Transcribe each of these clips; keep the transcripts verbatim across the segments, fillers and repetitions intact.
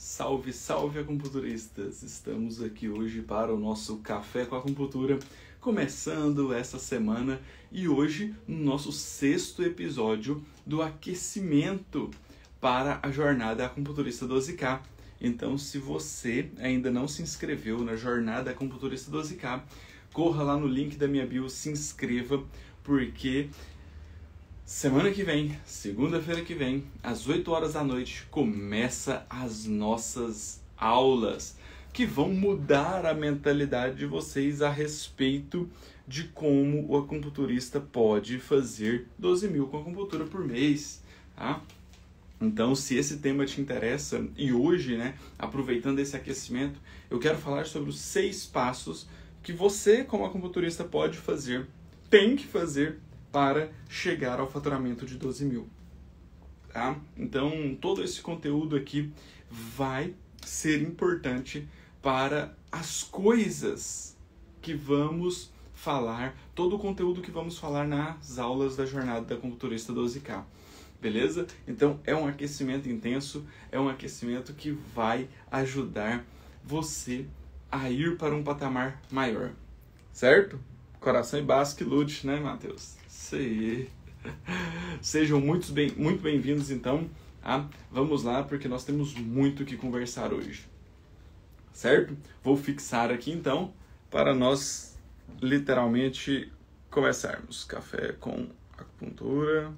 Salve, salve acupunturistas! Estamos aqui hoje para o nosso Café com Acupuntura, começando essa semana e hoje no nosso sexto episódio do aquecimento para a Jornada Acupunturista doze K. Então, se você ainda não se inscreveu na Jornada Acupunturista doze K, corra lá no link da minha bio, se inscreva, porque semana que vem, segunda-feira que vem, às oito horas da noite, começa as nossas aulas que vão mudar a mentalidade de vocês a respeito de como o acupunturista pode fazer doze mil com acupuntura por mês, tá? Então, se esse tema te interessa, e hoje, né, aproveitando esse aquecimento, eu quero falar sobre os seis passos que você, como acupunturista, pode fazer, tem que fazer, para chegar ao faturamento de doze mil, tá? Então, todo esse conteúdo aqui vai ser importante para as coisas que vamos falar, todo o conteúdo que vamos falar nas aulas da Jornada da Acupunturista doze K, beleza? Então, é um aquecimento intenso, é um aquecimento que vai ajudar você a ir para um patamar maior, certo? Coração e baço que lute, né, Matheus? Isso aí. Sejam muito bem, muito bem-vindos, então. Tá? Vamos lá, porque nós temos muito o que conversar hoje. Certo? Vou fixar aqui, então, para nós, literalmente, começarmos. Café com acupuntura.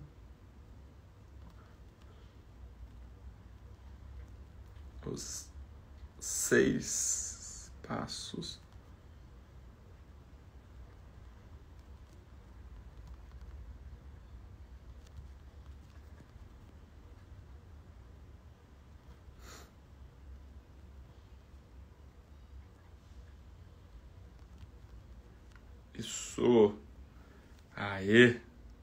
Os seis passos. Isso. Aê.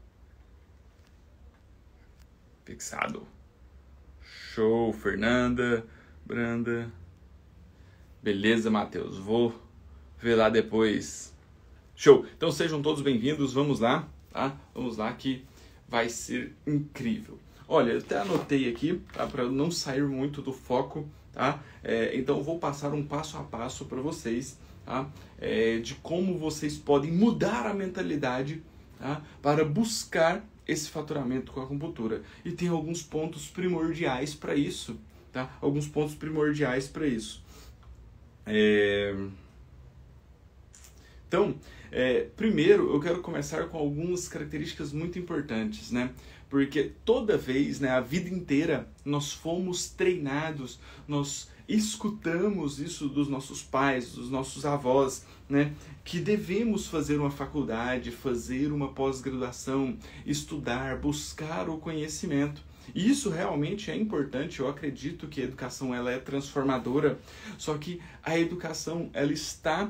Fixado. Show, Fernanda, Branda. Beleza, Matheus. Vou ver lá depois. Show. Então sejam todos bem-vindos. Vamos lá, tá? Vamos lá que vai ser incrível. Olha, eu até anotei aqui, tá? Para eu não sair muito do foco, tá? É, então eu vou passar um passo a passo para vocês, tá? É, de como vocês podem mudar a mentalidade, tá? Para buscar esse faturamento com a acupuntura. E tem alguns pontos primordiais para isso, tá? Alguns pontos primordiais para isso. É... Então, é, primeiro eu quero começar com algumas características muito importantes, né? Porque toda vez, né, a vida inteira, nós fomos treinados, nós escutamos isso dos nossos pais, dos nossos avós, né, que devemos fazer uma faculdade, fazer uma pós-graduação, estudar, buscar o conhecimento. E isso realmente é importante. Eu acredito que a educação ela é transformadora, só que a educação ela está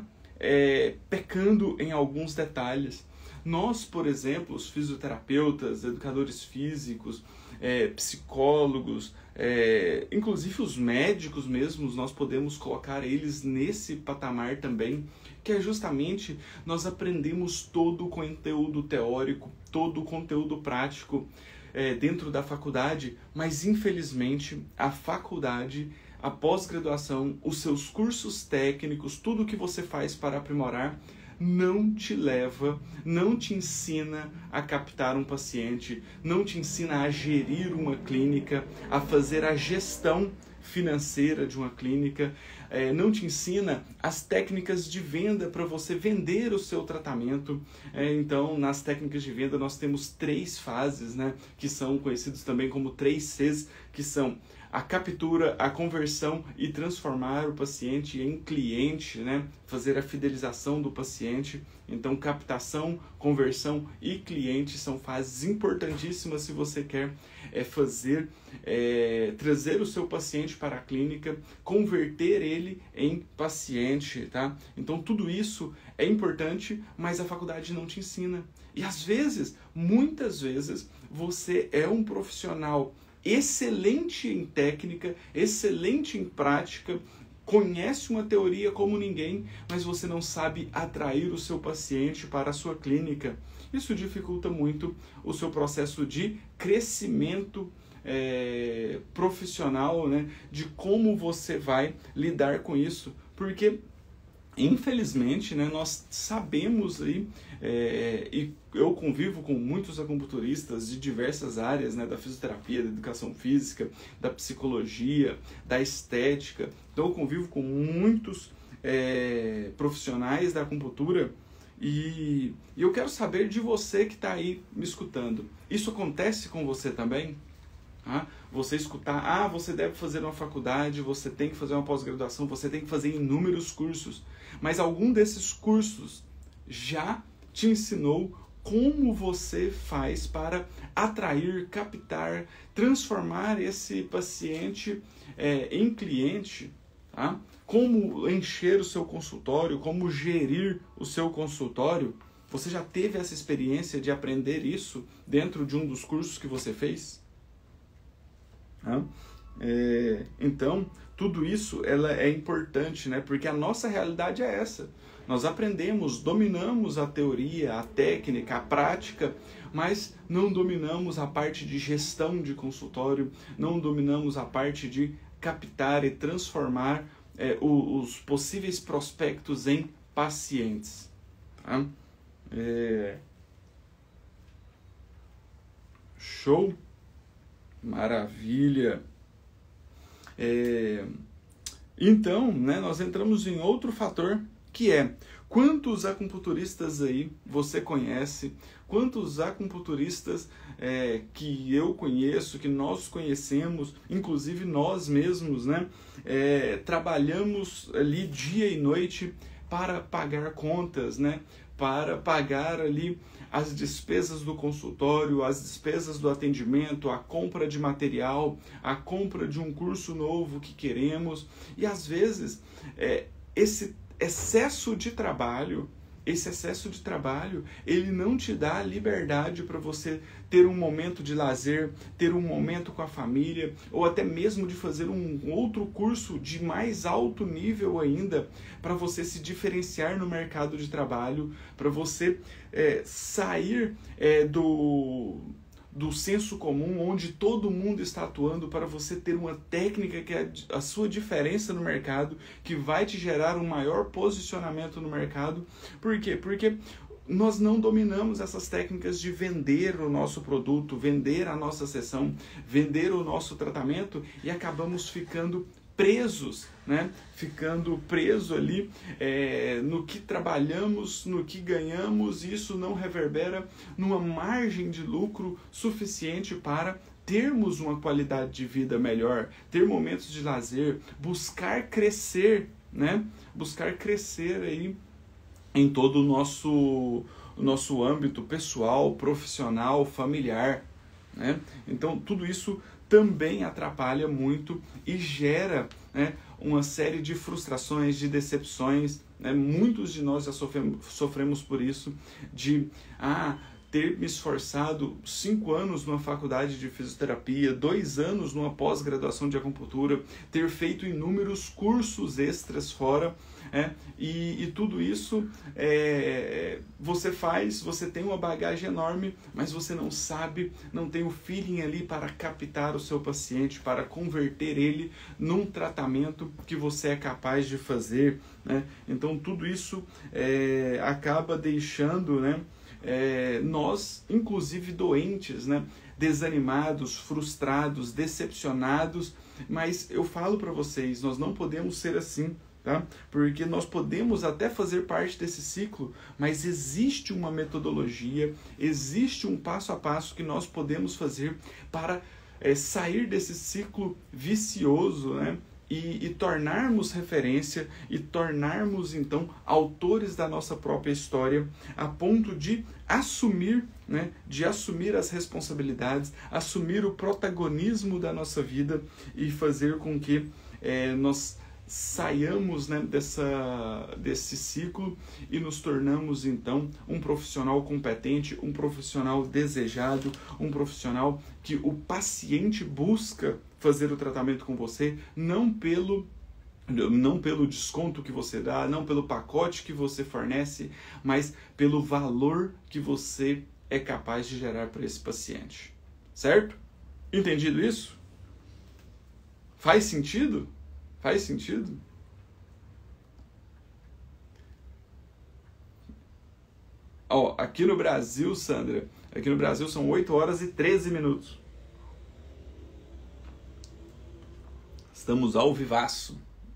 é, pecando em alguns detalhes. Nós, por exemplo, os fisioterapeutas, educadores físicos, é, psicólogos, é, inclusive os médicos mesmos, nós podemos colocar eles nesse patamar também, que é justamente nós aprendemos todo o conteúdo teórico, todo o conteúdo prático é, dentro da faculdade, mas infelizmente a faculdade, a pós-graduação, os seus cursos técnicos, tudo que você faz para aprimorar, não te leva, não te ensina a captar um paciente, não te ensina a gerir uma clínica, a fazer a gestão financeira de uma clínica, é, não te ensina as técnicas de venda para você vender o seu tratamento. É, então, nas técnicas de venda nós temos três fases, né, que são conhecidos também como três Cs, que são a captura, a conversão e transformar o paciente em cliente, né? Fazer a fidelização do paciente. Então, captação, conversão e cliente são fases importantíssimas se você quer é, fazer, é, trazer o seu paciente para a clínica, converter ele em paciente, tá? Então, tudo isso é importante, mas a faculdade não te ensina. E às vezes, muitas vezes, você é um profissional excelente em técnica, excelente em prática, conhece uma teoria como ninguém, mas você não sabe atrair o seu paciente para a sua clínica. Isso dificulta muito o seu processo de crescimento é, profissional, né, de como você vai lidar com isso, porque infelizmente, né, nós sabemos aí, é, e eu convivo com muitos acupunturistas de diversas áreas, né, da fisioterapia, da educação física, da psicologia, da estética. Então eu convivo com muitos é, profissionais da acupuntura e, e eu quero saber de você que está aí me escutando. Isso acontece com você também? Ah, você escutar, ah, você deve fazer uma faculdade, você tem que fazer uma pós-graduação, você tem que fazer inúmeros cursos, mas algum desses cursos já te ensinou como você faz para atrair, captar, transformar esse paciente é, em cliente, tá? Como encher o seu consultório, como gerir o seu consultório? Você já teve essa experiência de aprender isso dentro de um dos cursos que você fez? É, então, tudo isso ela é importante, né? Porque a nossa realidade é essa. Nós aprendemos, dominamos a teoria, a técnica, a prática, mas não dominamos a parte de gestão de consultório, não dominamos a parte de captar e transformar é, os possíveis prospectos em pacientes. Tá? É... Show? Maravilha! É... Então, né, nós entramos em outro fator, que é quantos acupunturistas aí você conhece, quantos acupunturistas é, que eu conheço, que nós conhecemos, inclusive nós mesmos, né, é, trabalhamos ali dia e noite para pagar contas, né, para pagar ali as despesas do consultório, as despesas do atendimento, a compra de material, a compra de um curso novo que queremos. E às vezes é, esse excesso de trabalho, esse excesso de trabalho, ele não te dá liberdade para você ter um momento de lazer, ter um momento com a família, ou até mesmo de fazer um outro curso de mais alto nível ainda, para você se diferenciar no mercado de trabalho, para você é, sair é, do... do senso comum, onde todo mundo está atuando, para você ter uma técnica que é a sua diferença no mercado, que vai te gerar um maior posicionamento no mercado. Por quê? Porque nós não dominamos essas técnicas de vender o nosso produto, vender a nossa sessão, vender o nosso tratamento, e acabamos ficando presos, né? Ficando preso ali é, no que trabalhamos, no que ganhamos, e isso não reverbera numa margem de lucro suficiente para termos uma qualidade de vida melhor, ter momentos de lazer, buscar crescer, né? Buscar crescer aí em todo o nosso, o nosso âmbito pessoal, profissional, familiar, né? Então tudo isso também atrapalha muito e gera, né, uma série de frustrações, de decepções, né? Muitos de nós já sofremos, sofremos por isso, de ah, ter me esforçado cinco anos numa faculdade de fisioterapia, dois anos numa pós-graduação de acupuntura, ter feito inúmeros cursos extras fora, é, e, e tudo isso é, você faz, você tem uma bagagem enorme, mas você não sabe, não tem o feeling ali para captar o seu paciente, para converter ele num tratamento que você é capaz de fazer, né? Então tudo isso é, acaba deixando, né, É, nós, inclusive doentes, né, desanimados, frustrados, decepcionados, mas eu falo para vocês, nós não podemos ser assim, tá? Porque nós podemos até fazer parte desse ciclo, mas existe uma metodologia, existe um passo a passo que nós podemos fazer para é, sair desse ciclo vicioso, né? E, e tornarmos referência e tornarmos, então, autores da nossa própria história, a ponto de assumir, né, de assumir as responsabilidades, assumir o protagonismo da nossa vida e fazer com que é, nós saiamos, né, dessa, desse ciclo e nos tornamos, então, um profissional competente, um profissional desejado, um profissional que o paciente busca fazer o tratamento com você, não pelo, não pelo desconto que você dá, não pelo pacote que você fornece, mas pelo valor que você é capaz de gerar para esse paciente, certo? entendido isso? Faz sentido? Faz sentido? Ó, aqui no Brasil, Sandra, aqui no Brasil são oito horas e treze minutos. Estamos ao vivaço.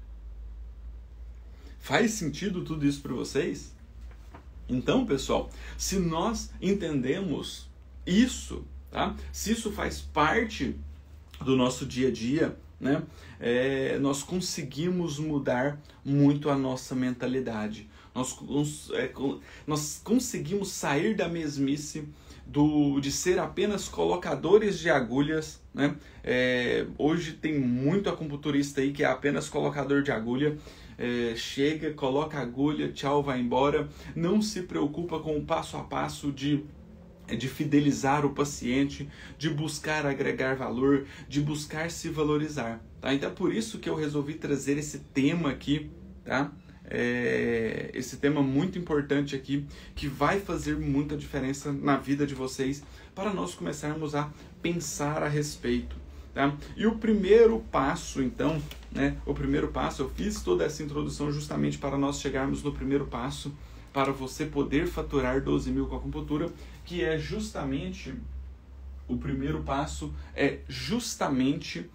Faz sentido tudo isso para vocês? Então, pessoal, se nós entendemos isso, tá? Se isso faz parte do nosso dia a dia, né? É, nós conseguimos mudar muito a nossa mentalidade. Nós, é, nós conseguimos sair da mesmice do, de ser apenas colocadores de agulhas, né? É, hoje tem muito acupunturista aí que é apenas colocador de agulha. É, chega, coloca a agulha, tchau, vai embora. Não se preocupa com o passo a passo de de fidelizar o paciente, de buscar agregar valor, de buscar se valorizar, tá? Então é por isso que eu resolvi trazer esse tema aqui, tá? É, esse tema muito importante aqui, que vai fazer muita diferença na vida de vocês, para nós começarmos a pensar a respeito, tá? E o primeiro passo, então, né? O primeiro passo, eu fiz toda essa introdução justamente para nós chegarmos no primeiro passo, para você poder faturar doze mil com acupuntura, que é justamente, o primeiro passo é justamente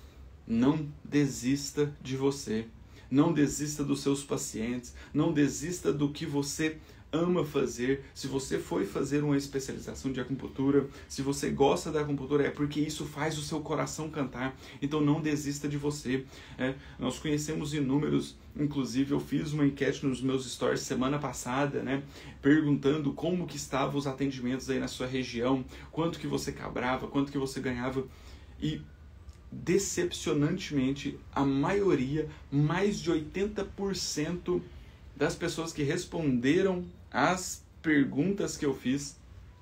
não desista de você, não desista dos seus pacientes, não desista do que você ama fazer. Se você foi fazer uma especialização de acupuntura, se você gosta da acupuntura, é porque isso faz o seu coração cantar. Então não desista de você. É, nós conhecemos inúmeros, inclusive eu fiz uma enquete nos meus stories semana passada, né, perguntando como que estavam os atendimentos aí na sua região, quanto que você cobrava, quanto que você ganhava, e decepcionantemente a maioria, mais de oitenta por cento das pessoas que responderam as perguntas que eu fiz,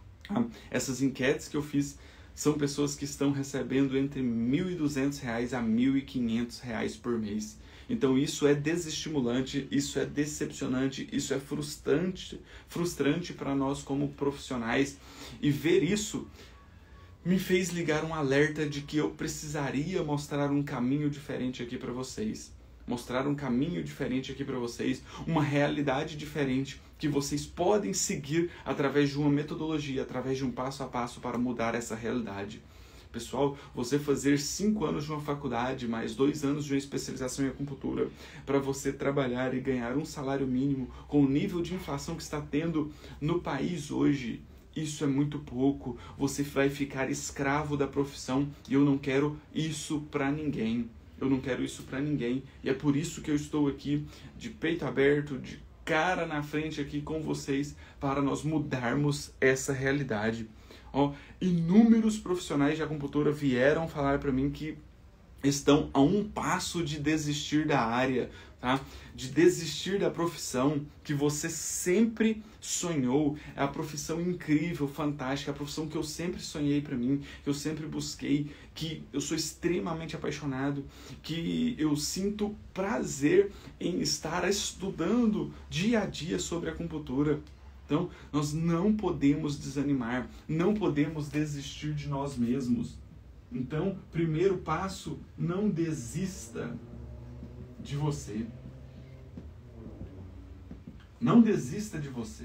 essas enquetes que eu fiz, são pessoas que estão recebendo entre mil e duzentos reais a mil e quinhentos reais por mês. Então isso é desestimulante, isso é decepcionante, isso é frustrante, frustrante para nós como profissionais. E ver isso me fez ligar um alerta de que eu precisaria mostrar um caminho diferente aqui para vocês. Mostrar um caminho diferente aqui para vocês, uma realidade diferente que vocês podem seguir através de uma metodologia, através de um passo a passo para mudar essa realidade. Pessoal, você fazer cinco anos de uma faculdade, mais dois anos de uma especialização em acupuntura, para você trabalhar e ganhar um salário mínimo com o nível de inflação que está tendo no país hoje, isso é muito pouco. Você vai ficar escravo da profissão e eu não quero isso para ninguém. Eu não quero isso para ninguém. E é por isso que eu estou aqui de peito aberto, de cara na frente aqui com vocês, para nós mudarmos essa realidade. Ó, inúmeros profissionais de acupuntura vieram falar para mim que estão a um passo de desistir da área, tá? De desistir da profissão que você sempre sonhou. É a profissão incrível, fantástica, a profissão que eu sempre sonhei para mim, que eu sempre busquei, que eu sou extremamente apaixonado, que eu sinto prazer em estar estudando dia a dia sobre a acupuntura. Então, nós não podemos desanimar, não podemos desistir de nós mesmos. Então, primeiro passo, não desista de você. Não desista de você.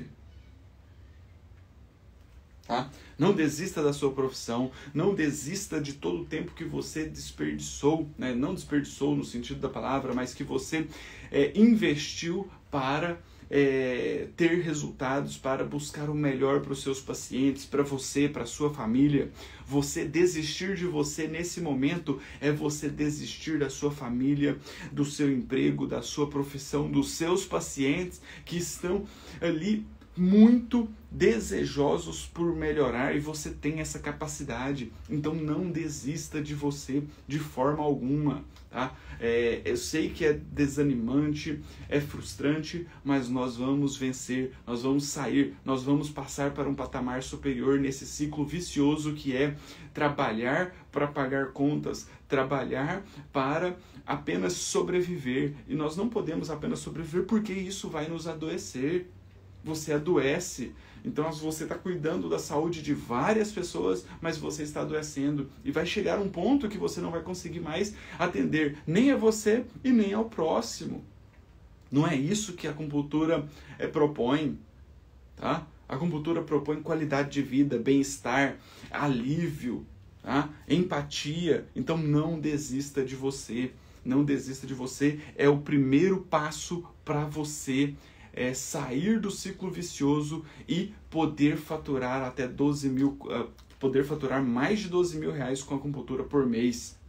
Tá? Não desista da sua profissão, não desista de todo o tempo que você desperdiçou, né? Não desperdiçou no sentido da palavra, mas que você é, investiu para É, ter resultados, para buscar o melhor para os seus pacientes, para você, para a sua família. Você desistir de você nesse momento é você desistir da sua família, do seu emprego, da sua profissão, dos seus pacientes que estão ali muito desejosos por melhorar, e você tem essa capacidade. Então não desista de você de forma alguma, tá? É, eu sei que é desanimante, é frustrante, mas nós vamos vencer, nós vamos sair, nós vamos passar para um patamar superior nesse ciclo vicioso que é trabalhar para pagar contas, trabalhar para apenas sobreviver. E nós não podemos apenas sobreviver, porque isso vai nos adoecer. você adoece. Então você está cuidando da saúde de várias pessoas, mas você está adoecendo. E vai chegar um ponto que você não vai conseguir mais atender nem a você e nem ao próximo. Não é isso que a acupuntura é, propõe, tá? A acupuntura propõe qualidade de vida, bem-estar, alívio, tá? Empatia. Então não desista de você. Não desista de você. É o primeiro passo para você é, sair do ciclo vicioso e poder faturar até doze mil, uh, poder faturar mais de doze mil reais com a acupuntura por mês.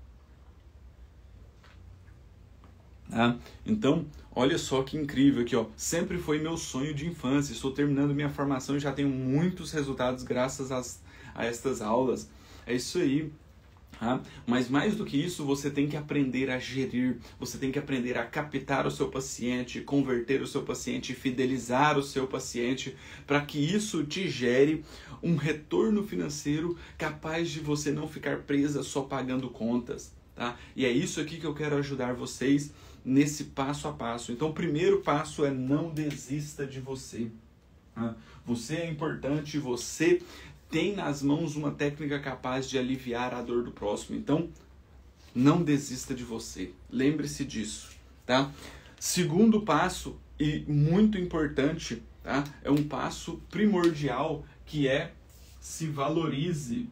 Ah, então, olha só que incrível aqui, ó. Sempre foi meu sonho de infância. Estou terminando minha formação e já tenho muitos resultados graças às, a estas aulas. É isso aí. Ah, mas mais do que isso, você tem que aprender a gerir, você tem que aprender a captar o seu paciente, converter o seu paciente, fidelizar o seu paciente, para que isso te gere um retorno financeiro capaz de você não ficar presa só pagando contas. Tá? E é isso aqui que eu quero ajudar vocês nesse passo a passo. Então o primeiro passo é não desista de você. Tá? Você é importante, você tem nas mãos uma técnica capaz de aliviar a dor do próximo. Então não desista de você. Lembre-se disso. Tá? Segundo passo, e muito importante, tá? É um passo primordial, que é se valorize.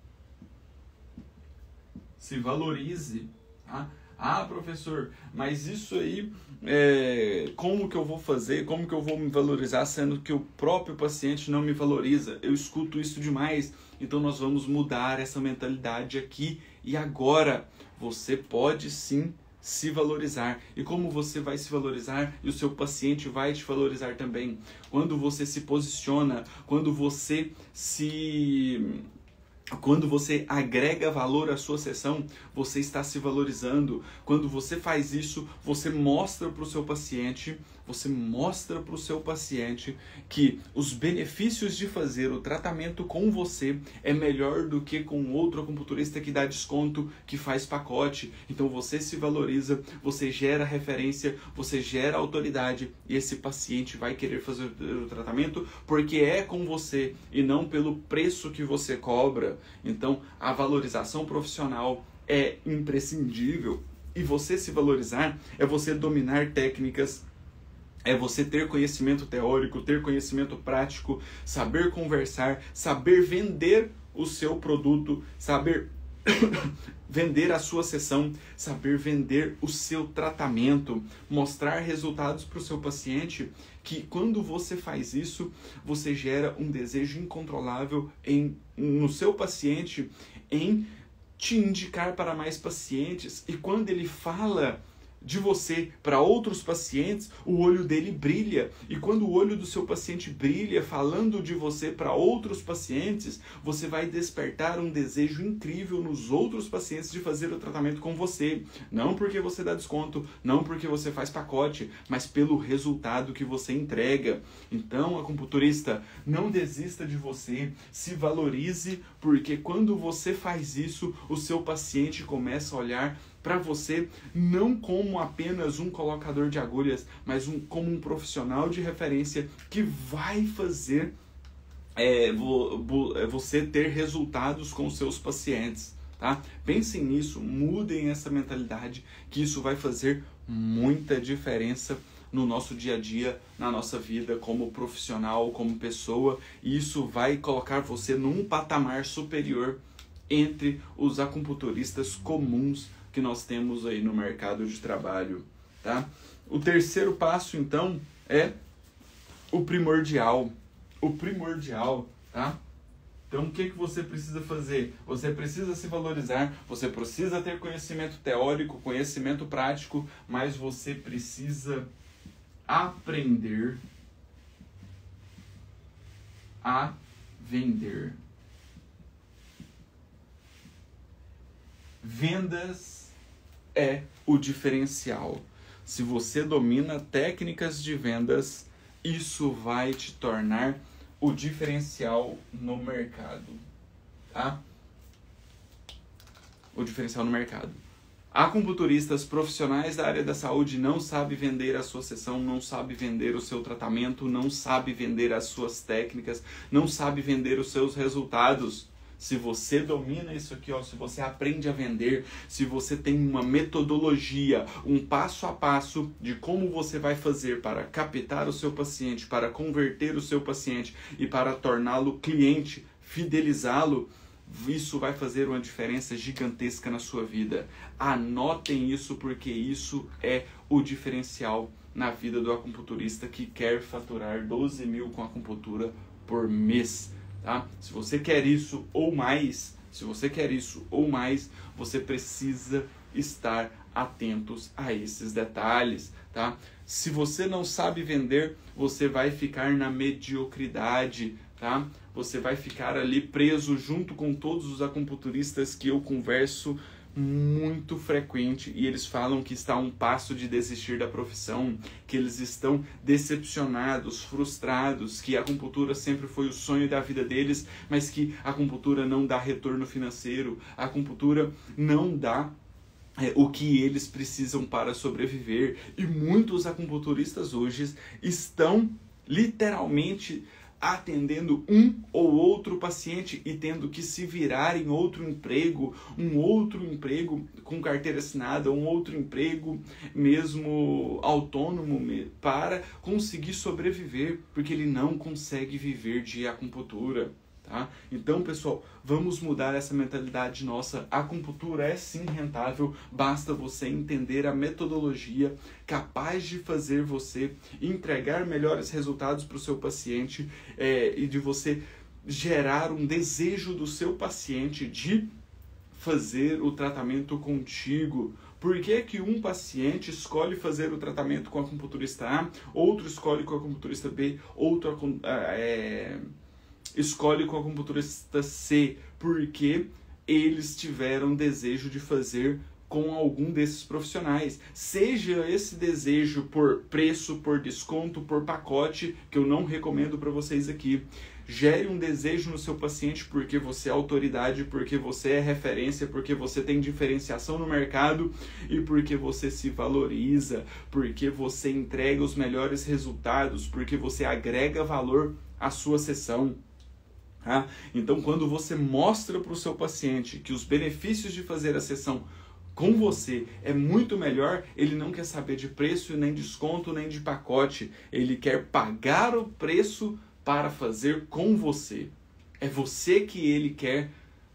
Se valorize. Tá? Ah, professor, mas isso aí, é, como que eu vou fazer? Como que eu vou me valorizar, sendo que o próprio paciente não me valoriza? Eu escuto isso demais. Então nós vamos mudar essa mentalidade aqui e agora. Você pode sim se valorizar. E como você vai se valorizar? E o seu paciente vai te valorizar também. Quando você se posiciona, quando você se... Quando você agrega valor à sua sessão, você está se valorizando. Quando você faz isso, você mostra para o seu paciente, você mostra para o seu paciente que os benefícios de fazer o tratamento com você é melhor do que com outro acupunturista que dá desconto, que faz pacote. Então você se valoriza, você gera referência, você gera autoridade e esse paciente vai querer fazer o tratamento porque é com você e não pelo preço que você cobra. Então a valorização profissional é imprescindível. E você se valorizar é você dominar técnicas, é você ter conhecimento teórico, ter conhecimento prático, saber conversar, saber vender o seu produto, saber vender a sua sessão, saber vender o seu tratamento, mostrar resultados para o seu paciente, que quando você faz isso, você gera um desejo incontrolável em, no seu paciente em te indicar para mais pacientes. E quando ele fala de você para outros pacientes, o olho dele brilha. E quando o olho do seu paciente brilha, falando de você para outros pacientes, você vai despertar um desejo incrível nos outros pacientes de fazer o tratamento com você. Não porque você dá desconto, não porque você faz pacote, mas pelo resultado que você entrega. Então, acupunturista, não desista de você, se valorize, porque quando você faz isso, o seu paciente começa a olhar para você não como apenas um colocador de agulhas, mas um, como um profissional de referência que vai fazer é, vo, vo, você ter resultados com seus pacientes. Tá? Pensem nisso, mudem essa mentalidade, que isso vai fazer muita diferença no nosso dia a dia, na nossa vida como profissional, como pessoa, e isso vai colocar você num patamar superior entre os acupunturistas comuns que nós temos aí no mercado de trabalho, tá? O terceiro passo, então, é o primordial. O primordial, tá? Então, o que, que você precisa fazer? Você precisa se valorizar, você precisa ter conhecimento teórico, conhecimento prático, mas você precisa aprender a vender. Vendas é o diferencial. Se você domina técnicas de vendas, isso vai te tornar o diferencial no mercado, tá? O diferencial no mercado. Acupunturistas profissionais da área da saúde não sabem vender a sua sessão, não sabem vender o seu tratamento, não sabem vender as suas técnicas, não sabem vender os seus resultados. Se você domina isso aqui, ó, se você aprende a vender, se você tem uma metodologia, um passo a passo de como você vai fazer para captar o seu paciente, para converter o seu paciente e para torná-lo cliente, fidelizá-lo, isso vai fazer uma diferença gigantesca na sua vida. Anotem isso, porque isso é o diferencial na vida do acupunturista que quer faturar doze mil com acupuntura por mês. Tá? Se você quer isso ou mais, se você quer isso ou mais, você precisa estar atentos a esses detalhes, tá? Se você não sabe vender, você vai ficar na mediocridade, tá? Você vai ficar ali preso junto com todos os acupunturistas que eu converso muito frequente, e eles falam que está a um passo de desistir da profissão, que eles estão decepcionados, frustrados, que a acupuntura sempre foi o sonho da vida deles, mas que a acupuntura não dá retorno financeiro, a acupuntura não dá é, o que eles precisam para sobreviver. E muitos acupunturistas hoje estão literalmente atendendo um ou outro paciente e tendo que se virar em outro emprego, um outro emprego com carteira assinada, um outro emprego mesmo autônomo para conseguir sobreviver, porque ele não consegue viver de acupuntura. Tá? Então, pessoal, vamos mudar essa mentalidade nossa. A acupuntura é sim rentável, basta você entender a metodologia capaz de fazer você entregar melhores resultados para o seu paciente é, e de você gerar um desejo do seu paciente de fazer o tratamento contigo. Por que que um paciente escolhe fazer o tratamento com o acupunturista A, outro escolhe com o acupunturista B, outro é... escolhe com o acupunturista C? Porque eles tiveram desejo de fazer com algum desses profissionais. Seja esse desejo por preço, por desconto, por pacote, que eu não recomendo para vocês aqui. Gere um desejo no seu paciente porque você é autoridade, porque você é referência, porque você tem diferenciação no mercado e porque você se valoriza, porque você entrega os melhores resultados, porque você agrega valor à sua sessão. Ah, então, quando você mostra para o seu paciente que os benefícios de fazer a sessão com você é muito melhor, ele não quer saber de preço, nem desconto, nem de pacote. Ele quer pagar o preço para fazer com você. É você que ele quer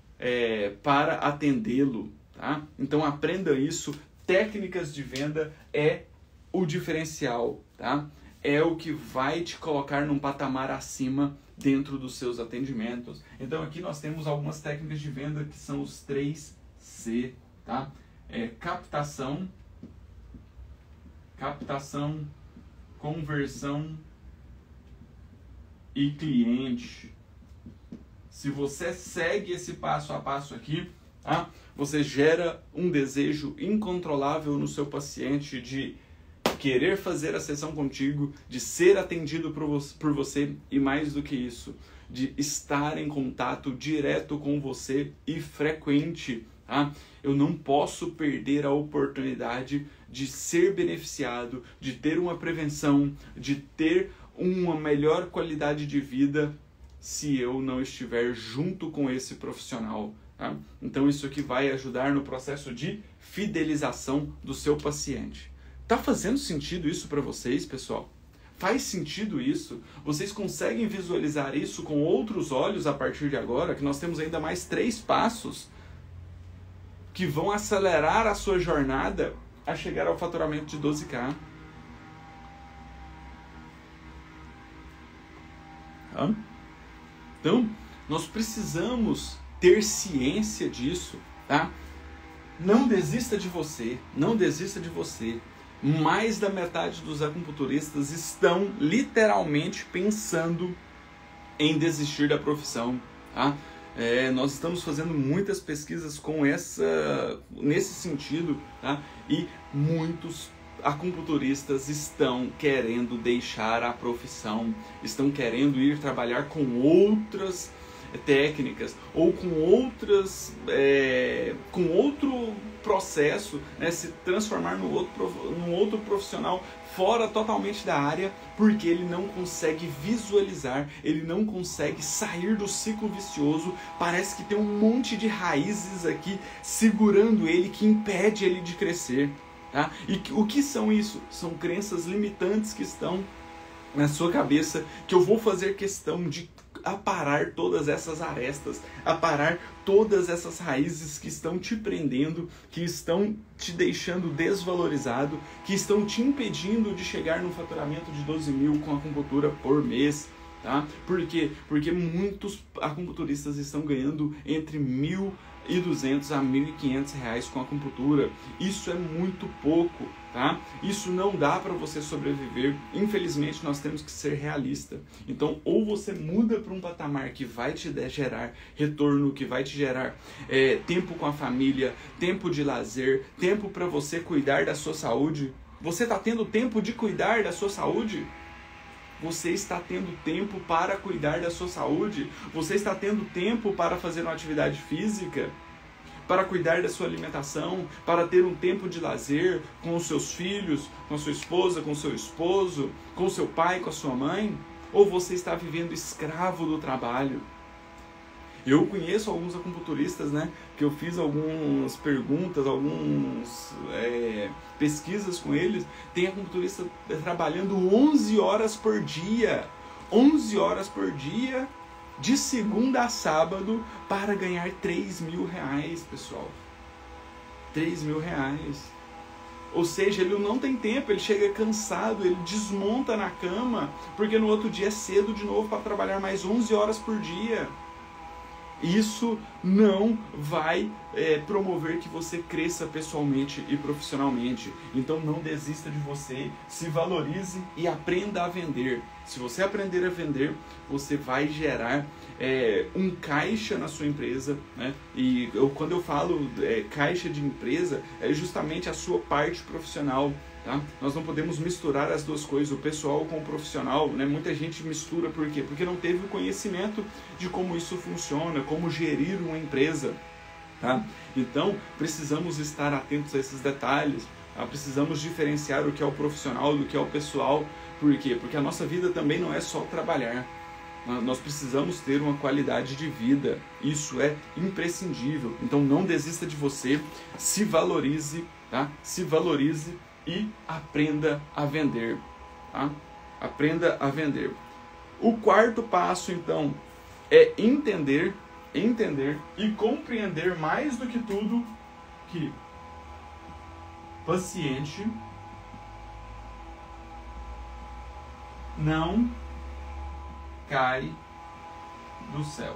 é, para atendê-lo. Tá? Então, aprenda isso. Técnicas de venda é o diferencial. Tá? É o que vai te colocar num patamar acima dentro dos seus atendimentos. Então aqui nós temos algumas técnicas de venda que são os três C, tá? É captação, captação, conversão e cliente. Se você segue esse passo a passo aqui, tá? Você gera um desejo incontrolável no seu paciente de querer fazer a sessão contigo, de ser atendido por você e, mais do que isso, de estar em contato direto com você e frequente. Tá? Eu não posso perder a oportunidade de ser beneficiado, de ter uma prevenção, de ter uma melhor qualidade de vida se eu não estiver junto com esse profissional. Tá? Então isso aqui vai ajudar no processo de fidelização do seu paciente. Tá fazendo sentido isso para vocês, pessoal? Faz sentido isso? Vocês conseguem visualizar isso com outros olhos a partir de agora? Que nós temos ainda mais três passos que vão acelerar a sua jornada a chegar ao faturamento de doze K. Hã? Então, nós precisamos ter ciência disso, tá? Não desista de você, não desista de você. Mais da metade dos acupunturistas estão literalmente pensando em desistir da profissão. Tá? É, nós estamos fazendo muitas pesquisas com essa, nesse sentido, tá? E muitos acupunturistas estão querendo deixar a profissão, estão querendo ir trabalhar com outras técnicas ou com outras, é, com outro processo, né, se transformar no outro, num outro profissional fora totalmente da área, porque ele não consegue visualizar, ele não consegue sair do ciclo vicioso. Parece que tem um monte de raízes aqui segurando ele, que impede ele de crescer. Tá? E o que são isso? São crenças limitantes que estão na sua cabeça, que eu vou fazer questão de aparar todas essas arestas, aparar todas essas raízes que estão te prendendo, que estão te deixando desvalorizado, que estão te impedindo de chegar num faturamento de doze mil com acupuntura por mês. Tá? Por quê? Porque muitos acupunturistas estão ganhando entre mil e duzentos a mil e quinhentos reais com acupuntura. Isso é muito pouco, tá? Isso não dá para você sobreviver. Infelizmente, nós temos que ser realistas. Então, ou você muda para um patamar que vai te gerar retorno, que vai te gerar é, tempo com a família, tempo de lazer, tempo para você cuidar da sua saúde. Você está tendo tempo de cuidar da sua saúde? Você está tendo tempo para cuidar da sua saúde? Você está tendo tempo para fazer uma atividade física? Para cuidar da sua alimentação? Para ter um tempo de lazer com os seus filhos, com a sua esposa, com o seu esposo, com o seu pai, com a sua mãe? Ou você está vivendo escravo do trabalho? Eu conheço alguns acupunturistas, né, que eu fiz algumas perguntas, algumas é, pesquisas com eles. Tem acupunturista trabalhando onze horas por dia, onze horas por dia, de segunda a sábado, para ganhar três mil reais, pessoal. três mil reais. Ou seja, ele não tem tempo, ele chega cansado, ele desmonta na cama, porque no outro dia é cedo de novo para trabalhar mais onze horas por dia. Isso não vai é, promover que você cresça pessoalmente e profissionalmente. Então não desista de você, se valorize e aprenda a vender. Se você aprender a vender, você vai gerar é, um caixa na sua empresa, né? E eu, quando eu falo é, caixa de empresa, é justamente a sua parte profissional. Tá? Nós não podemos misturar as duas coisas, o pessoal com o profissional, né? Muita gente mistura, por quê? Porque não teve o conhecimento de como isso funciona, como gerir uma empresa. Tá? Então, precisamos estar atentos a esses detalhes, tá? Precisamos diferenciar o que é o profissional do que é o pessoal. Por quê? Porque a nossa vida também não é só trabalhar. Nós precisamos ter uma qualidade de vida, isso é imprescindível. Então não desista de você, se valorize, tá? Se valorize e aprenda a vender, tá? Aprenda a vender. O quarto passo, então, é entender, entender e compreender mais do que tudo que paciente não cai do céu.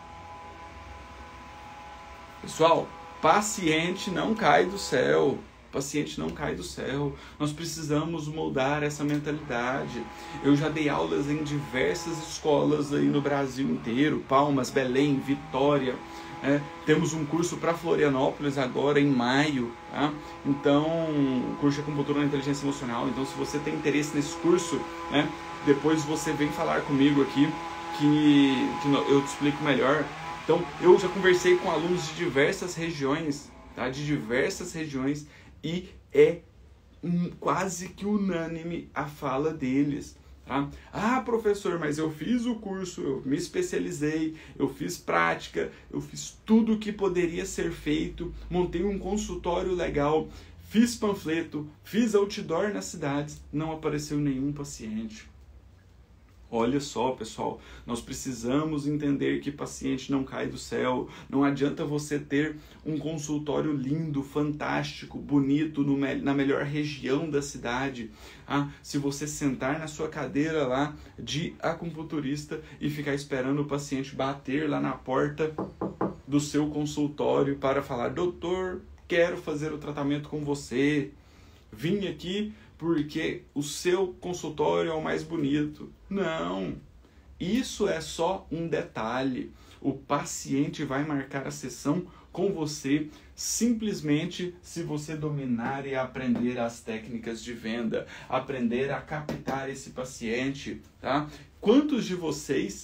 Pessoal, paciente não cai do céu. Paciente não cai do céu. Nós precisamos moldar essa mentalidade. Eu já dei aulas em diversas escolas aí no Brasil inteiro, Palmas, Belém, Vitória. É, temos um curso para Florianópolis agora em maio, tá? Então, o curso de acupuntura na inteligência emocional. Então, se você tem interesse nesse curso, né, depois você vem falar comigo aqui que, que eu te explico melhor. Então, eu já conversei com alunos de diversas regiões, tá? De diversas regiões, e é um, quase que unânime a fala deles. Tá? Ah, professor, mas eu fiz o curso, eu me especializei, eu fiz prática, eu fiz tudo o que poderia ser feito, montei um consultório legal, fiz panfleto, fiz outdoor nas cidades, não apareceu nenhum paciente. Olha só, pessoal, nós precisamos entender que paciente não cai do céu. Não adianta você ter um consultório lindo, fantástico, bonito, no, na melhor região da cidade. Ah, se você sentar na sua cadeira lá de acupunturista e ficar esperando o paciente bater lá na porta do seu consultório para falar: doutor, quero fazer o tratamento com você. Vim aqui porque o seu consultório é o mais bonito. Não, isso é só um detalhe. O paciente vai marcar a sessão com você simplesmente se você dominar e aprender as técnicas de venda, aprender a captar esse paciente, tá? Quantos de vocês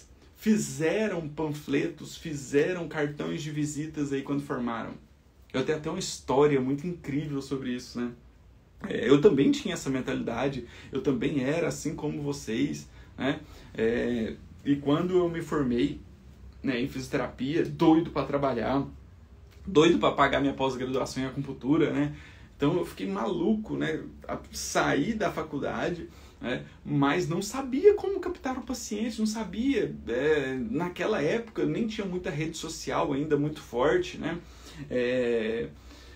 fizeram panfletos, fizeram cartões de visitas aí quando formaram. Eu tenho até uma história muito incrível sobre isso, né? É, eu também tinha essa mentalidade, eu também era assim como vocês, né? É, e quando eu me formei, né, em fisioterapia, doido para trabalhar, doido para pagar minha pós-graduação em acupuntura, né? Então eu fiquei maluco, né? Saí da faculdade, né? Mas não sabia como captar o paciente, não sabia. É, naquela época nem tinha muita rede social ainda muito forte, né? É,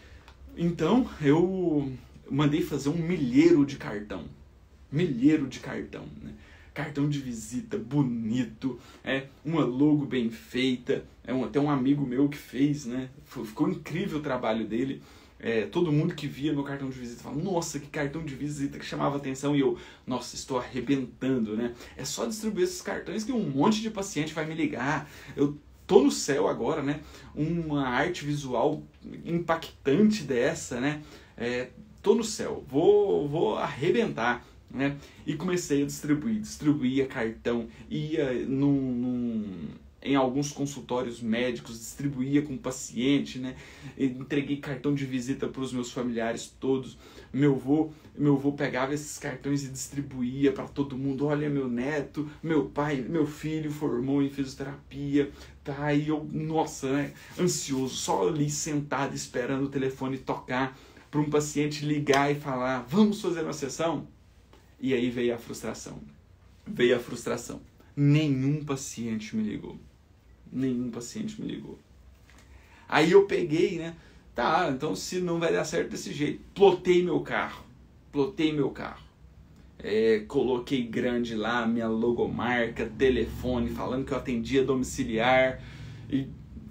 então eu mandei fazer um milheiro de cartão, milheiro de cartão, né? Cartão de visita bonito, é, uma logo bem feita, é um, até um amigo meu que fez, né? Ficou incrível o trabalho dele. É, todo mundo que via meu cartão de visita falava, nossa, que cartão de visita que chamava atenção, e eu, nossa, estou arrebentando, né? É só distribuir esses cartões que um monte de paciente vai me ligar. Eu tô no céu agora, né? Uma arte visual impactante dessa, né? É, tô no céu, vou, vou arrebentar, né? E comecei a distribuir, distribuía cartão, ia num, num, em alguns consultórios médicos, distribuía com o paciente, né? Entreguei cartão de visita para os meus familiares todos. Meu avô, meu avô pegava esses cartões e distribuía para todo mundo. Olha, meu neto, meu pai, meu filho formou em fisioterapia, tá? E eu, nossa, né? Ansioso, só ali sentado esperando o telefone tocar para um paciente ligar e falar, vamos fazer uma sessão? E aí veio a frustração. Veio a frustração. Nenhum paciente me ligou. Nenhum paciente me ligou. Aí eu peguei, né? Tá, então se não vai dar certo desse jeito, plotei meu carro. Plotei meu carro. É, coloquei grande lá, minha logomarca, telefone, falando que eu atendia domiciliar. E,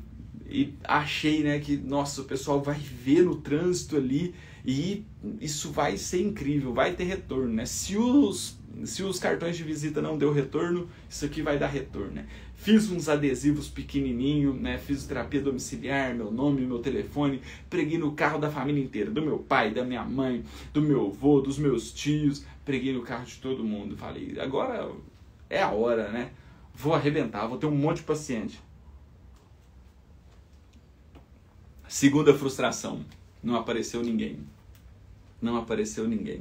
e achei, né, que, nossa, o pessoal vai ver no trânsito ali e isso vai ser incrível, vai ter retorno, né? Se os, se os cartões de visita não deu retorno, isso aqui vai dar retorno, né? Fiz uns adesivos pequenininhos, né? Fisioterapia domiciliar, meu nome, meu telefone, preguei no carro da família inteira, do meu pai, da minha mãe, do meu avô, dos meus tios, preguei no carro de todo mundo. Falei, agora é a hora, né? Vou arrebentar, vou ter um monte de paciente. Segunda frustração, não apareceu ninguém. Não apareceu ninguém.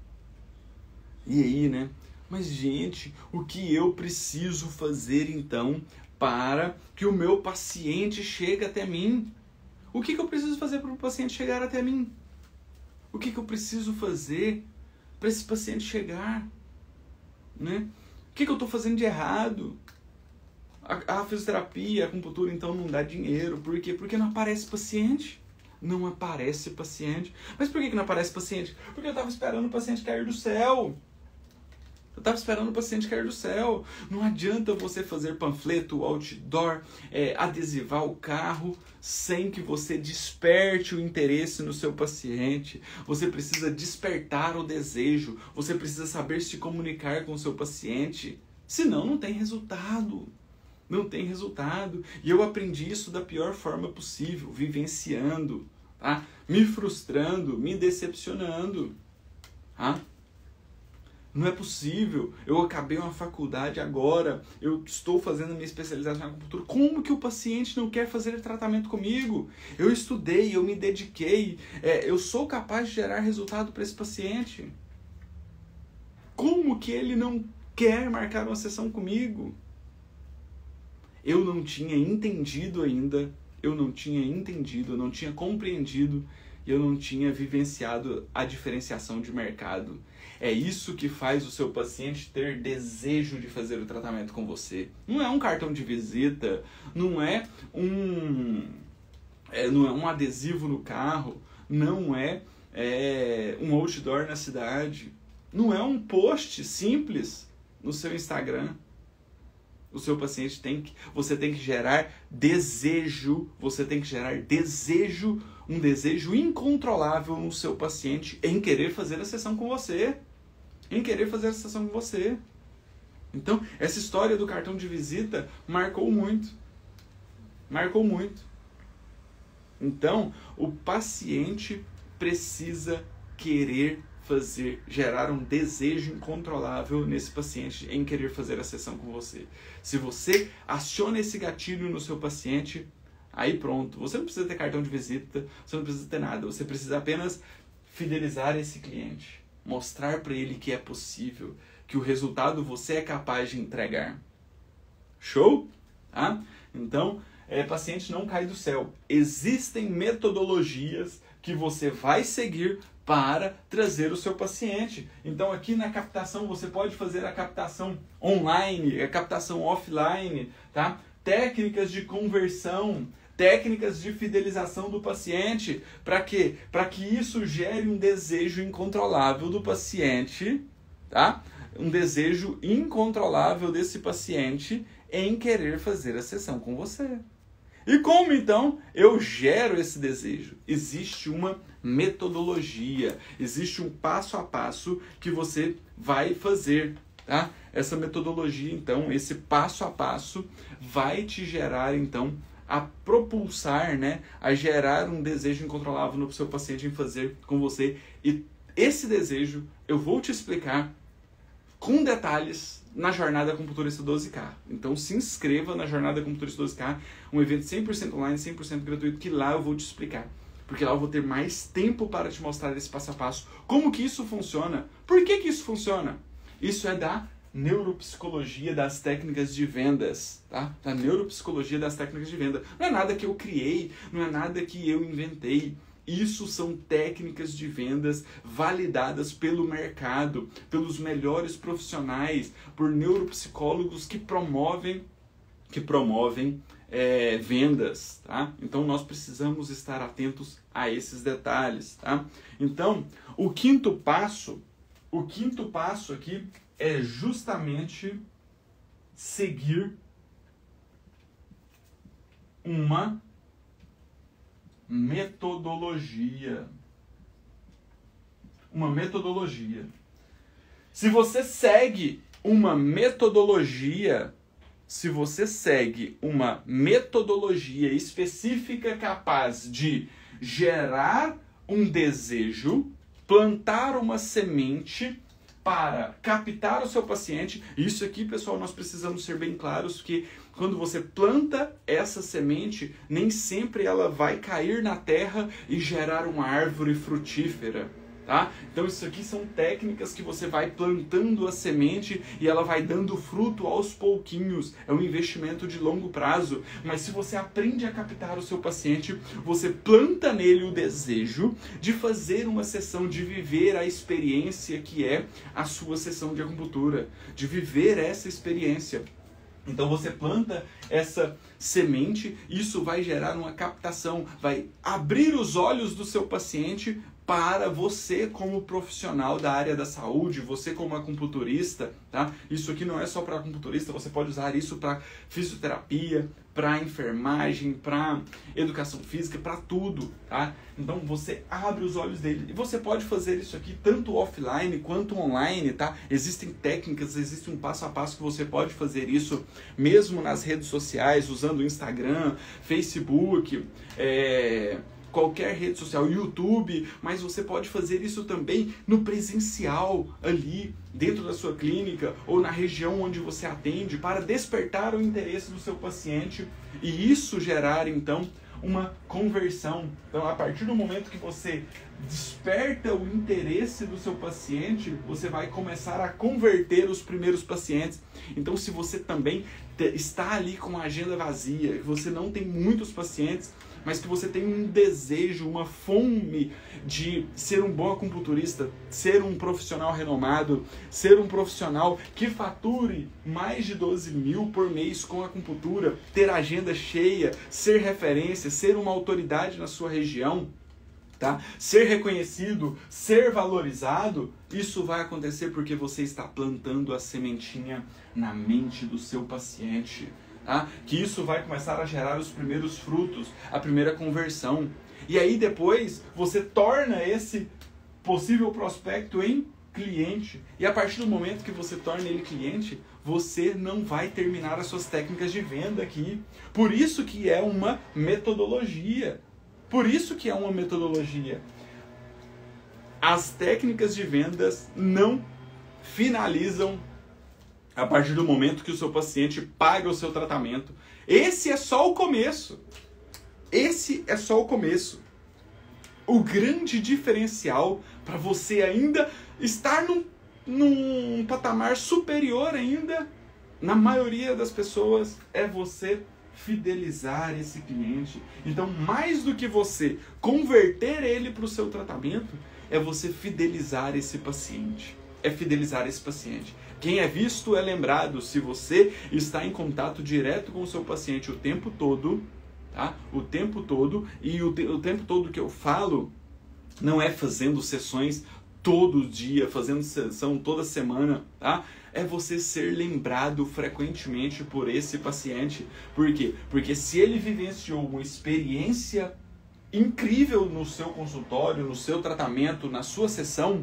E aí, né? Mas, gente, o que eu preciso fazer, então, para que o meu paciente chegue até mim? O que, que eu preciso fazer para o paciente chegar até mim? O que, que eu preciso fazer para esse paciente chegar? Né? O que, que eu estou fazendo de errado? A, a fisioterapia, a acupuntura, então, não dá dinheiro. Por quê? Porque não aparece paciente. Não aparece paciente. Mas por que, que não aparece paciente? Porque eu estava esperando o paciente cair do céu. Eu estava esperando o paciente cair do céu. Não adianta você fazer panfleto, outdoor, é, adesivar o carro sem que você desperte o interesse no seu paciente. Você precisa despertar o desejo. Você precisa saber se comunicar com o seu paciente. Senão não tem resultado. Não tem resultado. E eu aprendi isso da pior forma possível, vivenciando, tá? Me frustrando, me decepcionando. Tá? Não é possível. Eu acabei uma faculdade agora, eu estou fazendo minha especialização em acupuntura. Como que o paciente não quer fazer tratamento comigo? Eu estudei, eu me dediquei, é, eu sou capaz de gerar resultado para esse paciente. Como que ele não quer marcar uma sessão comigo? Eu não tinha entendido ainda, eu não tinha entendido, eu não tinha compreendido, eu não tinha vivenciado a diferenciação de mercado. É isso que faz o seu paciente ter desejo de fazer o tratamento com você. Não é um cartão de visita, não é um, é, não é um adesivo no carro, não é, é um outdoor na cidade, não é um post simples no seu Instagram. O seu paciente tem que, você tem que gerar desejo, você tem que gerar desejo, um desejo incontrolável no seu paciente em querer fazer a sessão com você, em querer fazer a sessão com você. Então, essa história do cartão de visita marcou muito, marcou muito. Então, o paciente precisa querer fazer, gerar um desejo incontrolável nesse paciente em querer fazer a sessão com você. Se você aciona esse gatilho no seu paciente, aí pronto, você não precisa ter cartão de visita, você não precisa ter nada, você precisa apenas fidelizar esse cliente, mostrar para ele que é possível, que o resultado você é capaz de entregar. Show? Tá? Então, é, paciente não cai do céu. Existem metodologias que você vai seguir para trazer o seu paciente. Então, aqui na captação, você pode fazer a captação online, a captação offline, tá? Técnicas de conversão, técnicas de fidelização do paciente. Para quê? Para que isso gere um desejo incontrolável do paciente, tá? Um desejo incontrolável desse paciente em querer fazer a sessão com você. E como então eu gero esse desejo? Existe uma metodologia, existe um passo a passo que você vai fazer, tá? Essa metodologia, então, esse passo a passo vai te gerar, então, a propulsar, né, a gerar um desejo incontrolável no seu paciente em fazer com você. E esse desejo eu vou te explicar com detalhes na Jornada Acupunturista doze K. Então se inscreva na Jornada Acupunturista doze K, um evento cem por cento online, cem por cento gratuito, que lá eu vou te explicar. Porque lá eu vou ter mais tempo para te mostrar esse passo a passo. Como que isso funciona? Por que que isso funciona? Isso é da neuropsicologia das técnicas de vendas, tá? Da neuropsicologia das técnicas de venda. Não é nada que eu criei, não é nada que eu inventei. Isso são técnicas de vendas validadas pelo mercado, pelos melhores profissionais, por neuropsicólogos que promovem, que promovem é, vendas, tá? Então nós precisamos estar atentos a esses detalhes, tá? Então, o quinto passo, o quinto passo aqui é justamente seguir uma metodologia. Uma metodologia. Se você segue uma metodologia, se você segue uma metodologia específica capaz de gerar um desejo, plantar uma semente para captar o seu paciente. Isso aqui, pessoal, nós precisamos ser bem claros que quando você planta essa semente, nem sempre ela vai cair na terra e gerar uma árvore frutífera, tá? Então isso aqui são técnicas que você vai plantando a semente e ela vai dando fruto aos pouquinhos. É um investimento de longo prazo, mas se você aprende a captar o seu paciente, você planta nele o desejo de fazer uma sessão, de viver a experiência que é a sua sessão de acupuntura, de viver essa experiência. Então você planta essa semente, isso vai gerar uma captação, vai abrir os olhos do seu paciente para você como profissional da área da saúde, você como acupunturista, tá? Isso aqui não é só para acupunturista, você pode usar isso para fisioterapia, para enfermagem, para educação física, para tudo, tá? Então você abre os olhos dele e você pode fazer isso aqui tanto offline quanto online, tá? Existem técnicas, existe um passo a passo que você pode fazer isso mesmo nas redes sociais, usando o Instagram, Facebook, é... qualquer rede social, YouTube, mas você pode fazer isso também no presencial, ali dentro da sua clínica ou na região onde você atende, para despertar o interesse do seu paciente e isso gerar então uma conversão. Então, a partir do momento que você desperta o interesse do seu paciente, você vai começar a converter os primeiros pacientes. Então, se você também está ali com a agenda vazia, que você não tem muitos pacientes, mas que você tem um desejo, uma fome de ser um bom acupunturista, ser um profissional renomado, ser um profissional que fature mais de doze mil por mês com acupuntura, ter agenda cheia, ser referência, ser uma autoridade na sua região, tá? Ser reconhecido, ser valorizado, isso vai acontecer porque você está plantando a sementinha na mente do seu paciente. Tá? Que isso vai começar a gerar os primeiros frutos, a primeira conversão. E aí depois você torna esse possível prospecto em cliente. E a partir do momento que você torna ele cliente, você não vai terminar as suas técnicas de venda aqui. Por isso que é uma metodologia. Por isso que é uma metodologia. as técnicas de vendas não finalizam a partir do momento que o seu paciente paga o seu tratamento. Esse é só o começo. Esse é só o começo. O grande diferencial para você ainda estar num, num patamar superior ainda, na maioria das pessoas, é você fidelizar esse cliente. Então, mais do que você converter ele para o seu tratamento, é você fidelizar esse paciente. É fidelizar esse paciente. Quem é visto é lembrado. Se você está em contato direto com o seu paciente o tempo todo, tá? O tempo todo, e o, te o tempo todo que eu falo não é fazendo sessões todo dia, fazendo sessão toda semana, tá? É você ser lembrado frequentemente por esse paciente. Por quê? Porque se ele vivenciou uma experiência incrível no seu consultório, no seu tratamento, na sua sessão,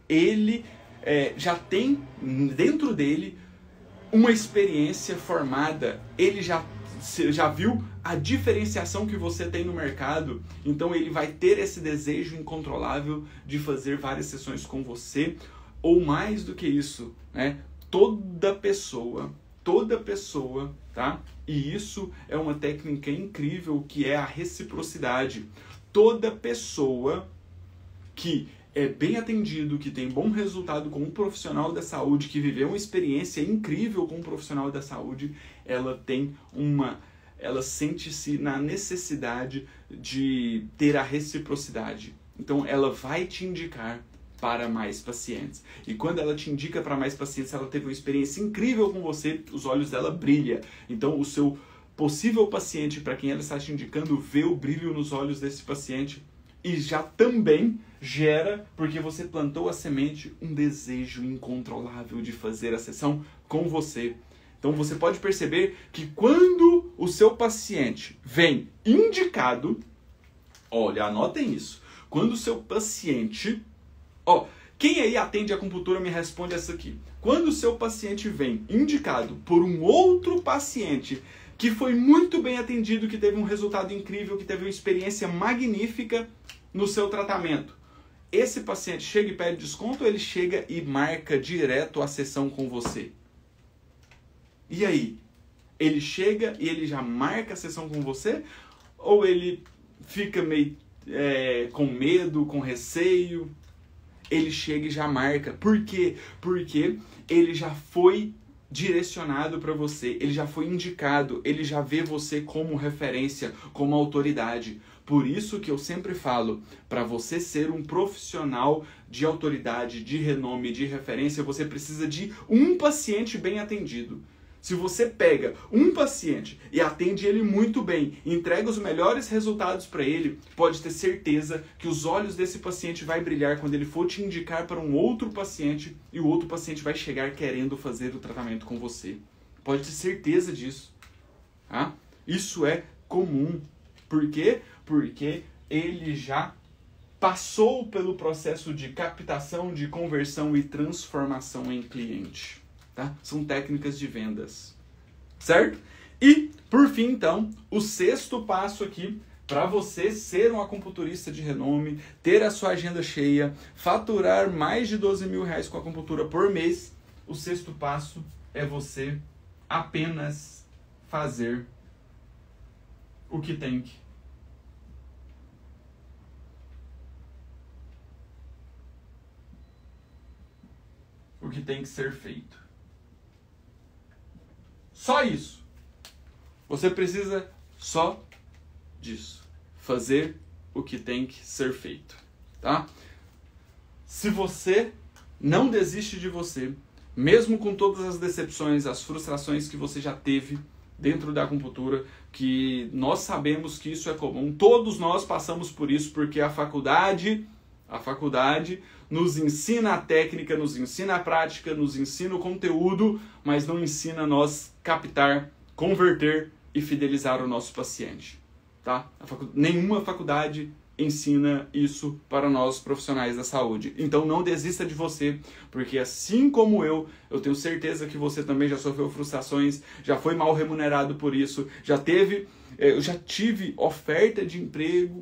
ele é, já tem dentro dele uma experiência formada, ele já, já viu a diferenciação que você tem no mercado, então ele vai ter esse desejo incontrolável de fazer várias sessões com você, ou mais do que isso, né? Toda pessoa, toda pessoa, tá? E isso é uma técnica incrível que é a reciprocidade. Toda pessoa que é bem atendido, que tem bom resultado com um profissional da saúde, que viveu uma experiência incrível com um profissional da saúde, ela tem uma, ela sente-se na necessidade de ter a reciprocidade. Então ela vai te indicar para mais pacientes. E quando ela te indica para mais pacientes, ela teve uma experiência incrível com você, os olhos dela brilham. Então o seu possível paciente, para quem ela está te indicando, vê o brilho nos olhos desse paciente e já também gera, porque você plantou a semente, um desejo incontrolável de fazer a sessão com você. Então você pode perceber que quando o seu paciente vem indicado, olha, anotem isso, quando o seu paciente, ó, quem aí atende a acupuntura me responde essa aqui. Quando o seu paciente vem indicado por um outro paciente que foi muito bem atendido, que teve um resultado incrível, que teve uma experiência magnífica no seu tratamento, esse paciente chega e pede desconto ou ele chega e marca direto a sessão com você? E aí? Ele chega e ele já marca a sessão com você? Ou ele fica meio é, com medo, com receio? Ele chega e já marca. Por quê? Porque ele já foi direcionado para você, ele já foi indicado, ele já vê você como referência, como autoridade. Por isso que eu sempre falo, para você ser um profissional de autoridade, de renome, de referência, você precisa de um paciente bem atendido. Se você pega um paciente e atende ele muito bem, entrega os melhores resultados para ele, pode ter certeza que os olhos desse paciente vai brilhar quando ele for te indicar para um outro paciente e o outro paciente vai chegar querendo fazer o tratamento com você. Pode ter certeza disso. Tá? Isso é comum. Por quê? Porque ele já passou pelo processo de captação, de conversão e transformação em cliente. Tá? São técnicas de vendas, certo? E, por fim, então, o sexto passo aqui para você ser um acupunturista de renome, ter a sua agenda cheia, faturar mais de doze mil reais com acupuntura por mês, o sexto passo é você apenas fazer o que tem que. O que tem que ser feito. Só isso. Você precisa só disso. Fazer o que tem que ser feito. Tá? Se você não desiste de você, mesmo com todas as decepções, as frustrações que você já teve dentro da acupuntura, que nós sabemos que isso é comum, todos nós passamos por isso, porque a faculdade, a faculdade nos ensina a técnica, nos ensina a prática, nos ensina o conteúdo, mas não ensina a nós captar, converter e fidelizar o nosso paciente. Tá? A facu... Nenhuma faculdade ensina isso para nós profissionais da saúde. Então não desista de você, porque assim como eu, eu tenho certeza que você também já sofreu frustrações, já foi mal remunerado por isso, já teve, eu já tive oferta de emprego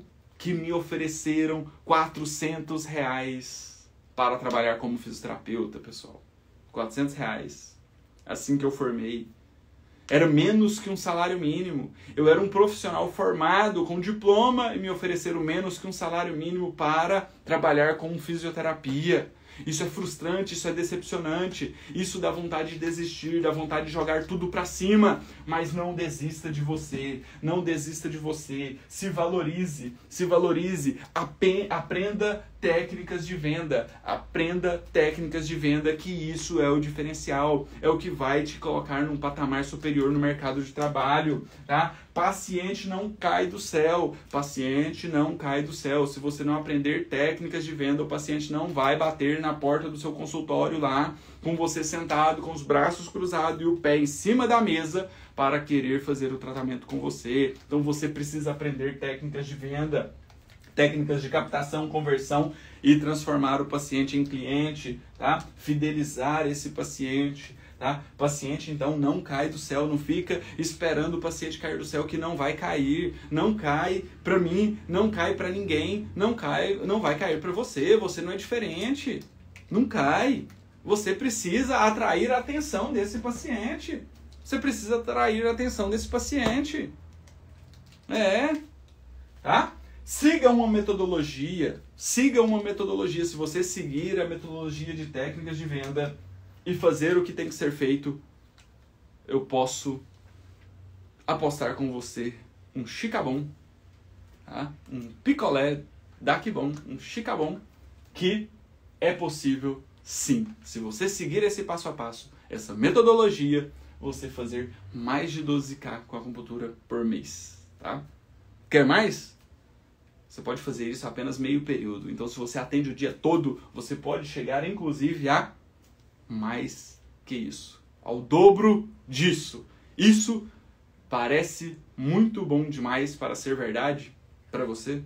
que me ofereceram quatrocentos reais para trabalhar como fisioterapeuta, pessoal. quatrocentos reais. Assim que eu formei. Era menos que um salário mínimo. Eu era um profissional formado com diploma e me ofereceram menos que um salário mínimo para trabalhar com fisioterapia. Isso é frustrante, isso é decepcionante, isso dá vontade de desistir, dá vontade de jogar tudo pra cima, mas não desista de você, não desista de você, se valorize, se valorize, aprenda técnicas de venda, aprenda técnicas de venda, que isso é o diferencial, é o que vai te colocar num patamar superior no mercado de trabalho, tá? Paciente não cai do céu, paciente não cai do céu. Se você não aprender técnicas de venda, o paciente não vai bater na porta do seu consultório lá, com você sentado, com os braços cruzados e o pé em cima da mesa para querer fazer o tratamento com você. Então você precisa aprender técnicas de venda, técnicas de captação, conversão e transformar o paciente em cliente, tá? Fidelizar esse paciente. Tá? Paciente, então, não cai do céu, não fica esperando o paciente cair do céu, que não vai cair, não cai para mim, não cai para ninguém, não cai, não vai cair para você, você não é diferente, não cai. Você precisa atrair a atenção desse paciente, você precisa atrair a atenção desse paciente, é, tá? Siga uma metodologia, siga uma metodologia, se você seguir a metodologia de técnicas de venda, e fazer o que tem que ser feito, eu posso apostar com você um chicabom, tá? Um picolé daquibom, um chicabom, que é possível sim. Se você seguir esse passo a passo, essa metodologia, você fazer mais de doze mil com a acupuntura por mês, tá? Quer mais? Você pode fazer isso apenas meio período. Então, se você atende o dia todo, você pode chegar, inclusive, a mais que isso, ao dobro disso. Isso parece muito bom demais para ser verdade para você?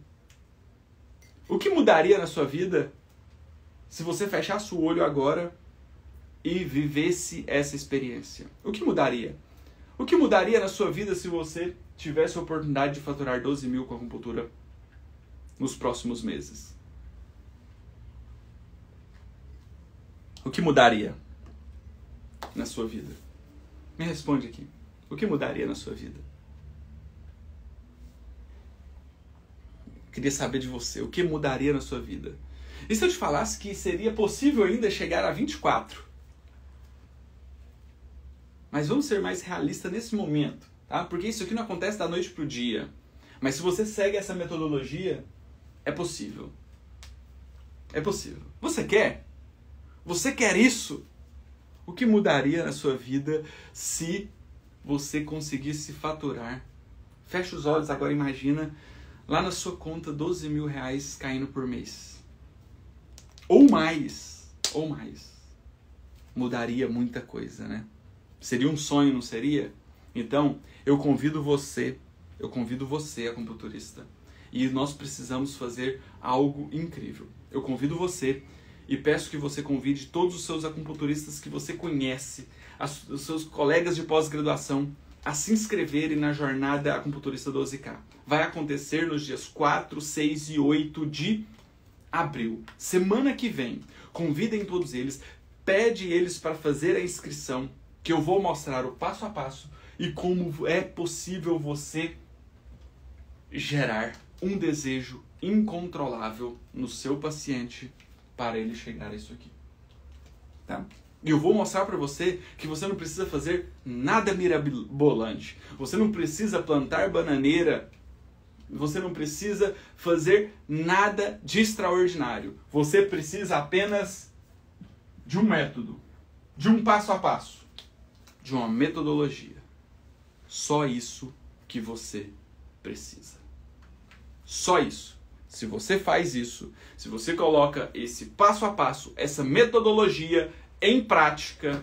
O que mudaria na sua vida se você fechasse o olho agora e vivesse essa experiência? O que mudaria? O que mudaria na sua vida se você tivesse a oportunidade de faturar doze mil com a acupuntura nos próximos meses? O que mudaria na sua vida? Me responde aqui. O que mudaria na sua vida? Queria saber de você. O que mudaria na sua vida? E se eu te falasse que seria possível ainda chegar a vinte e quatro? Mas vamos ser mais realistas nesse momento, tá? Porque isso aqui não acontece da noite pro dia. Mas se você segue essa metodologia, é possível. É possível. Você quer? Você quer isso? O que mudaria na sua vida se você conseguisse faturar? Fecha os olhos agora, imagina lá na sua conta doze mil reais caindo por mês. Ou mais. Ou mais. Mudaria muita coisa, né? Seria um sonho, não seria? Então, eu convido você, eu convido você, acupunturista, e nós precisamos fazer algo incrível. Eu convido você e peço que você convide todos os seus acupunturistas que você conhece, os seus colegas de pós-graduação, a se inscreverem na jornada Acupunturista doze K. Vai acontecer nos dias quatro, seis e oito de abril. Semana que vem. Convidem todos eles, pede eles para fazer a inscrição, que eu vou mostrar o passo a passo e como é possível você gerar um desejo incontrolável no seu paciente para ele chegar a isso aqui, tá? E eu vou mostrar para você que você não precisa fazer nada mirabolante. Você não precisa plantar bananeira. Você não precisa fazer nada de extraordinário. Você precisa apenas de um método, de um passo a passo, de uma metodologia. Só isso que você precisa. Só isso. Se você faz isso, se você coloca esse passo a passo, essa metodologia em prática,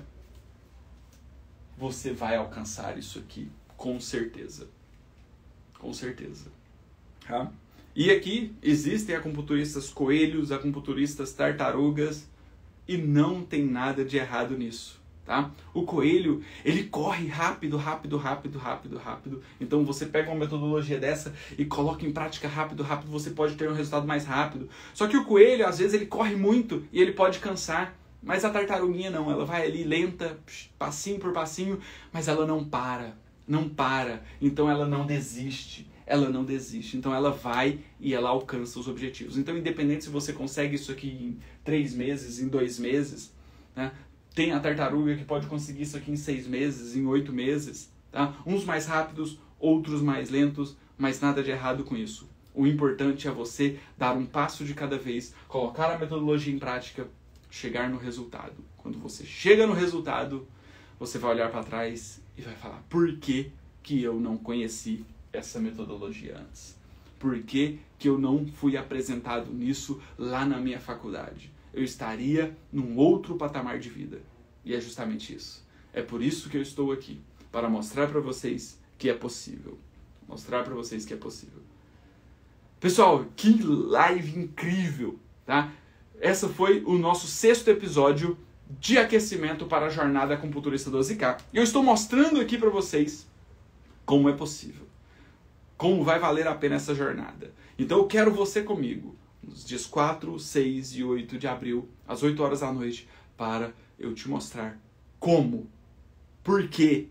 você vai alcançar isso aqui, com certeza. Com certeza. Tá? E aqui existem acupunturistas coelhos, acupunturistas tartarugas, e não tem nada de errado nisso. Tá? O coelho, ele corre rápido, rápido, rápido, rápido, rápido. Então você pega uma metodologia dessa e coloca em prática rápido, rápido, você pode ter um resultado mais rápido. Só que o coelho, às vezes, ele corre muito e ele pode cansar. Mas a tartaruguinha não, ela vai ali lenta, passinho por passinho, mas ela não para, não para. Então ela não desiste, ela não desiste. Então ela vai e ela alcança os objetivos. Então independente se você consegue isso aqui em três meses, em dois meses, né? Tem a tartaruga que pode conseguir isso aqui em seis meses, em oito meses. Tá? Uns mais rápidos, outros mais lentos, mas nada de errado com isso. O importante é você dar um passo de cada vez, colocar a metodologia em prática, chegar no resultado. Quando você chega no resultado, você vai olhar para trás e vai falar: por que que eu não conheci essa metodologia antes? Por que que eu não fui apresentado nisso lá na minha faculdade? Eu estaria num outro patamar de vida. E é justamente isso. É por isso que eu estou aqui, para mostrar para vocês que é possível. Mostrar para vocês que é possível. Pessoal, que live incrível, tá? Essa foi o nosso sexto episódio de aquecimento para a jornada Acupunturista doze K. E eu estou mostrando aqui para vocês como é possível. Como vai valer a pena essa jornada. Então eu quero você comigo nos dias quatro, seis e oito de abril, às oito horas da noite, para eu te mostrar como, por que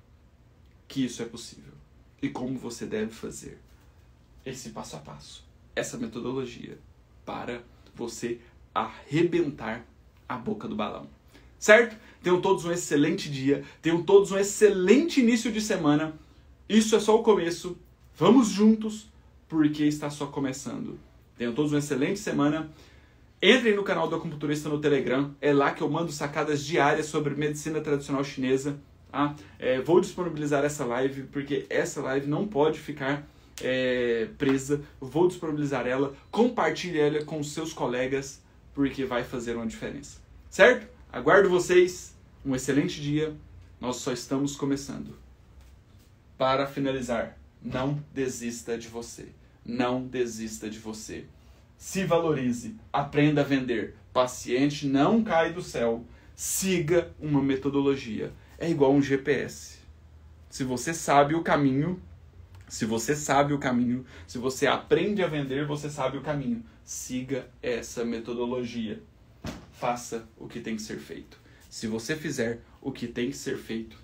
que isso é possível e como você deve fazer esse passo a passo, essa metodologia para você arrebentar a boca do balão. Certo? Tenham todos um excelente dia, tenham todos um excelente início de semana. Isso é só o começo. Vamos juntos, porque está só começando. Tenham todos uma excelente semana. Entrem no canal do Acupunturista no Telegram. É lá que eu mando sacadas diárias sobre medicina tradicional chinesa. Tá? É, vou disponibilizar essa live, porque essa live não pode ficar é, presa. Vou disponibilizar ela. Compartilhe ela com os seus colegas, porque vai fazer uma diferença. Certo? Aguardo vocês. Um excelente dia. Nós só estamos começando. Para finalizar, não desista de você. Não desista de você. Se valorize. Aprenda a vender. Paciente não cai do céu. Siga uma metodologia. É igual um G P S. Se você sabe o caminho, se você sabe o caminho, se você aprende a vender, você sabe o caminho. Siga essa metodologia. Faça o que tem que ser feito. Se você fizer o que tem que ser feito,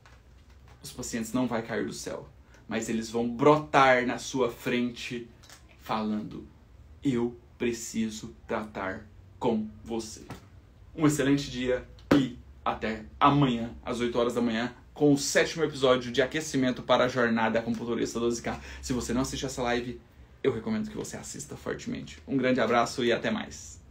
os pacientes não vão cair do céu. Mas eles vão brotar na sua frente falando: eu preciso tratar com você. Um excelente dia e até amanhã, às oito horas da manhã, com o sétimo episódio de aquecimento para a jornada Acupunturista doze K. Se você não assiste essa live, eu recomendo que você assista fortemente. Um grande abraço e até mais.